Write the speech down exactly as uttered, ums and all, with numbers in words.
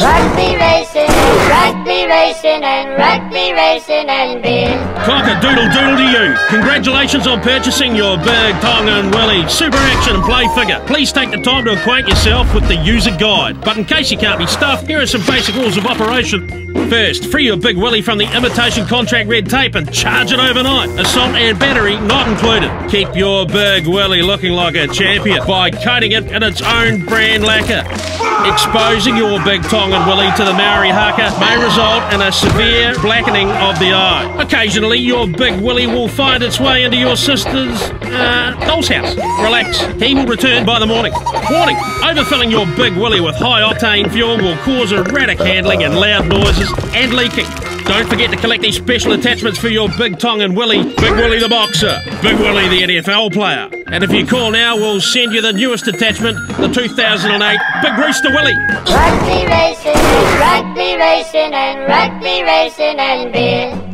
Rugby racing, rugby racing and rugby racing and beer. Cock-a-doodle-doodle to you. Congratulations on purchasing your Big Tongan Willie Super Action Play figure. Please take the time to acquaint yourself with the user guide. But in case you can't be stuffed, here are some basic rules of operation. First, free your Big Willie from the imitation contract red tape and charge it overnight. Assault and battery not included. Keep your Big Willie looking like a champion by coating it in its own brand lacquer. Exposing your Big Tongan Willie to the Maori haka may result in a severe blackening of the eye. Occasionally, your Big Willie will find its way into your sister's uh, doll's house. Relax, he will return by the morning. Warning, overfilling your Big Willie with high-octane fuel will cause erratic handling and loud noises and leaking. Don't forget to collect these special attachments for your Big Tongan Willie. Big Willie the boxer, Big Willie the N F L player. And if you call now, we'll send you the newest attachment, the two thousand eight Big Rooster Willie. Rugby racing, rugby racing and rugby racing and beer.